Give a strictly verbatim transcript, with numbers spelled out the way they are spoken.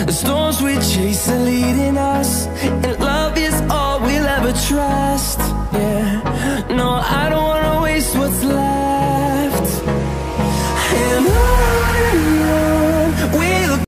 The storms we chase are leading us, and